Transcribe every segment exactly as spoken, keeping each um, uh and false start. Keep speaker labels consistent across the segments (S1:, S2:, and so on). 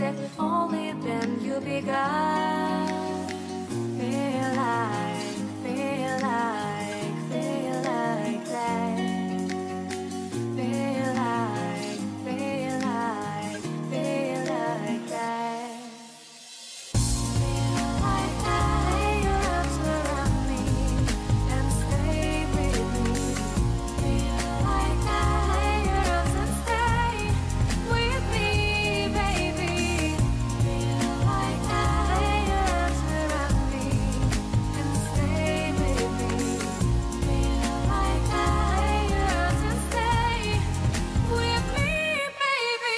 S1: that only then you begun. Feel like, feel like, feel like that. Feel like, feel like, feel like that. Feel like that. Lay your arms around me and stay with me. Feel like that. Lay your arms and stay with me, baby. Feel like that. Lay your arms around me and stay with me. Feel like that. Lay your arms and stay with me, baby.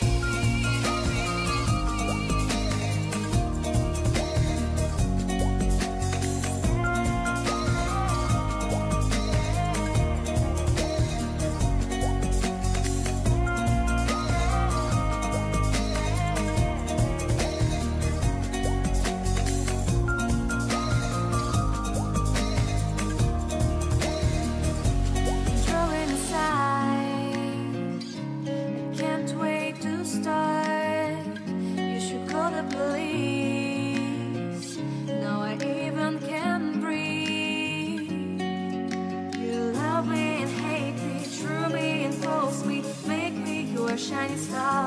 S1: Drawing aside, I can't wait to start. You should call the police. Now I even can breathe. You love me and hate me, true me and false me, make me your shining star.